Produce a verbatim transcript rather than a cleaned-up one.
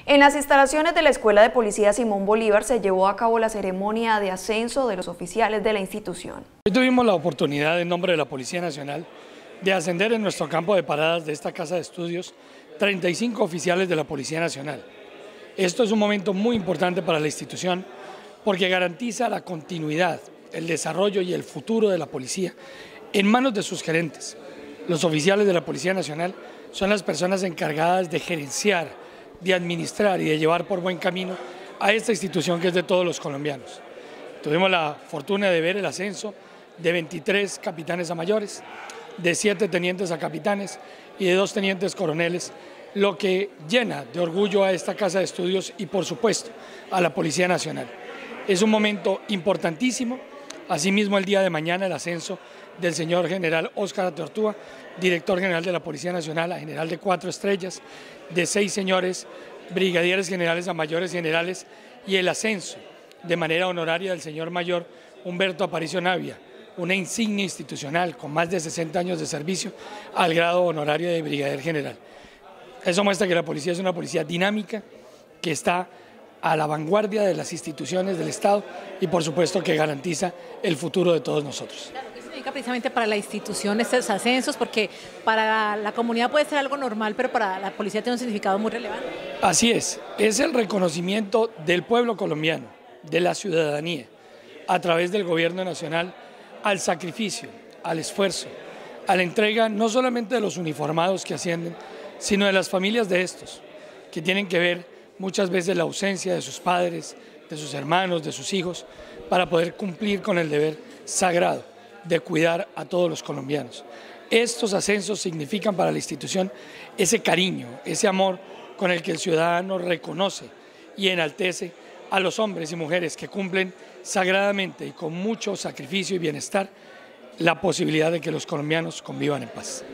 En las instalaciones de la Escuela de Policía Simón Bolívar se llevó a cabo la ceremonia de ascenso de los oficiales de la institución. Hoy tuvimos la oportunidad, en nombre de la Policía Nacional, de ascender en nuestro campo de paradas de esta casa de estudios treinta y cinco oficiales de la Policía Nacional. Esto es un momento muy importante para la institución porque garantiza la continuidad, el desarrollo y el futuro de la policía en manos de sus gerentes. Los oficiales de la Policía Nacional son las personas encargadas de gerenciar, de administrar y de llevar por buen camino a esta institución que es de todos los colombianos. Tuvimos la fortuna de ver el ascenso de veintitrés capitanes a mayores, de siete tenientes a capitanes y de dos tenientes coroneles, lo que llena de orgullo a esta casa de estudios y por supuesto a la Policía Nacional. Es un momento importantísimo, asimismo el día de mañana el ascenso del señor general Óscar Atortúa, director general de la Policía Nacional, a general de cuatro estrellas, de seis señores brigadieres generales a mayores generales y el ascenso de manera honoraria del señor mayor Humberto Aparicio Navia, una insignia institucional con más de sesenta años de servicio al grado honorario de brigadier general. Eso muestra que la policía es una policía dinámica, que está a la vanguardia de las instituciones del Estado y por supuesto que garantiza el futuro de todos nosotros. Claro, ¿qué significa precisamente para la institución estos ascensos? Porque para la comunidad puede ser algo normal, pero para la policía tiene un significado muy relevante. Así es, es el reconocimiento del pueblo colombiano, de la ciudadanía, a través del gobierno nacional, al sacrificio, al esfuerzo, a la entrega no solamente de los uniformados que ascienden, sino de las familias de estos, que tienen que ver muchas veces la ausencia de sus padres, de sus hermanos, de sus hijos, para poder cumplir con el deber sagrado de cuidar a todos los colombianos. Estos ascensos significan para la institución ese cariño, ese amor con el que el ciudadano reconoce y enaltece a los hombres y mujeres que cumplen sagradamente y con mucho sacrificio y bienestar la posibilidad de que los colombianos convivan en paz.